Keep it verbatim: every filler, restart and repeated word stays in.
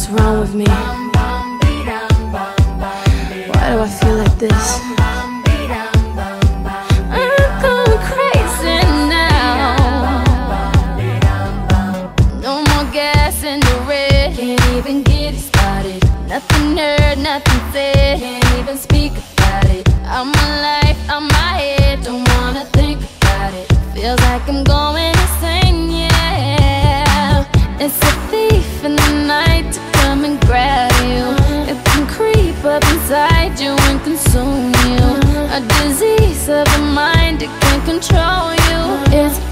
What's wrong with me? Why do I feel like this? I'm going crazy now. No more gas in the red. Can't even get it started. Nothing heard, nothing said. Can't even speak about it. I'm my life, I'm my head. Don't wanna think about it. Feels like I'm going insane, yeah. It's a thief in the night to come and grab you. It can creep up inside you and consume you. A disease of the mind, it can control you. It's